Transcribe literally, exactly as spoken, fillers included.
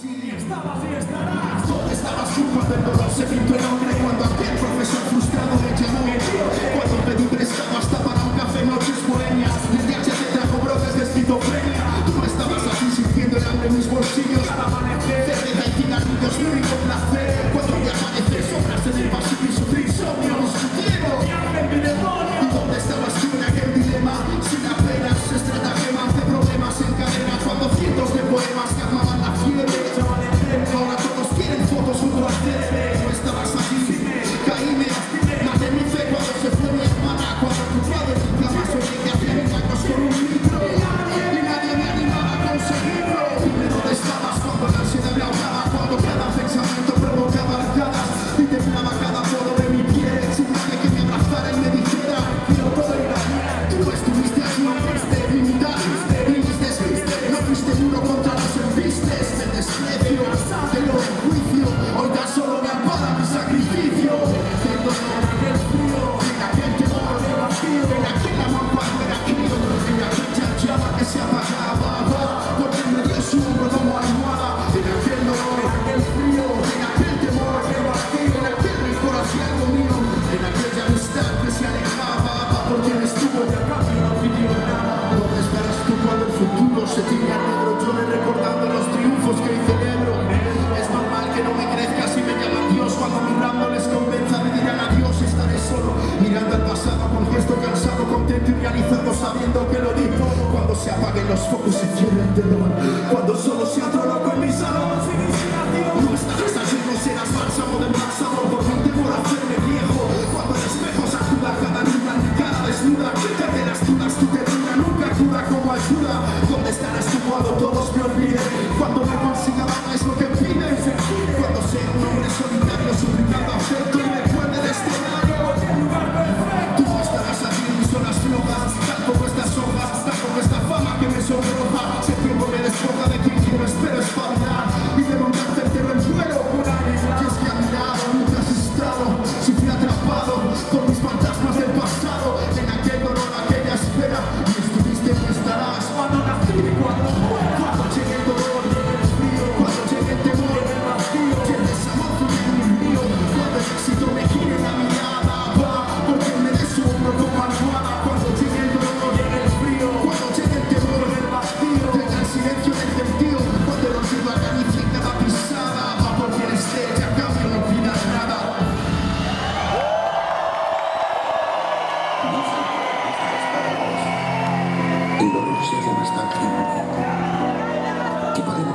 y estabas y estarás. ¿Dónde estabas tú cuando el dolor se pintó en hombre? Cuando aquel profesor frustrado me llamó el tío. Cuando pedí prestado hasta para un café, noches bohemias. Y el D H te trajo brotes de esquizofrenia. Tú no estabas así sintiendo el hambre en mis bolsillos. Al amanecer, cerveza y cigarrillos, mi único placer. Cuando me amanecer, sobras en el pasillo y sufrí insomnio, discutiendo. ¿Y dónde estabas tú en aquel dilema? Sin apenas estratagema de problemas en cadena. Cuando cientos de poemas calmaban la fiebre. Ahora todos quieren fotos junto al cerebro. No estabas aquí, caíme. Maté mi fe cuando se fue mi hermana. Cuando tu padre en mi cama soñé que hacía milagros con un libro. Y nadie me animaba a conseguirlo. Dime dónde estabas cuando la ansiedad me ahogaba. Cuando cada pensamiento provocaba arcadas. Y temblaba cada poro de mi piel. Sin nadie que me abrazara y me dijera que no todo era bien. Tú estuviste allí, no fuiste limitaste, viniste, no fuiste duro contra los embistes. El desprecio, de lo del juicio. Hoy tan solo me ampara mi sacrificio. Del dolor, del frío, en aquel temor, de vacío, en aquel amor cuando era crío, en aquella llama que se apagaba, porque me dio su hombro como almohada. En aquel dolor, en aquel frío, en aquel temor, de vacío, en aquel rencor hacia algo mío, en aquella amistad que se alejaba, porque él estuvo y a cambio no pidió nada. ¿Dónde estarás tú cuando el futuro se tiña negro? Yo le recordando los triunfos que hoy celebro. Es normal que no me crezca si me llama Dios. Cuando mi ramo les convenza me dirán adiós. Estaré solo mirando al pasado con gesto cansado, contento y realizado sabiendo que lo di. Cuando se apaguen los focos se cierre el telón. Cuando solo sea otro loco en mi salón sin inspiración. No estarás allí, no serás bálsamo del pasado por mi temor a hacerme viejo. Cuando el espejo sacuda cada luna en mi cara desnuda. Quítate las dudas, tú te dura, nunca cura como ayuda. ¿Dónde estarás tú cuando todos me olviden? Cuando me consiga dar es lo que piden. Cuando sea un hombre solitario suplicando afecto y recuerde de este año. Tú no estarás aquí, ni son las flojas, tampoco estas hojas, tampoco esta fama que me sonroja. Si el tiempo me despoja de quien quiero, espero espabilar y de montarte el terreno en vuelo por ahí. Y es que a mi lado nunca has estado, si fui atrapado con mis fantasmas del pasado, en aquel dolor, aquella espera, y estuviste y estarás cuando nací, cuando muera, cuando llegue el dolor, el frío, cuando llegue el temor, el vacío, y el desamor tuyo y el mío, cuando el éxito me gire la mirada, va, porque me des su hombro como almohada, cuando llegue el dolor, llegue el frío, cuando llegue el temor, el vacío, llega el silencio del gentío, cuando el olvido acaricie cada pisada, va porque él esté, y a cambio no pidas nada. El dolor se hace más tangible y podemos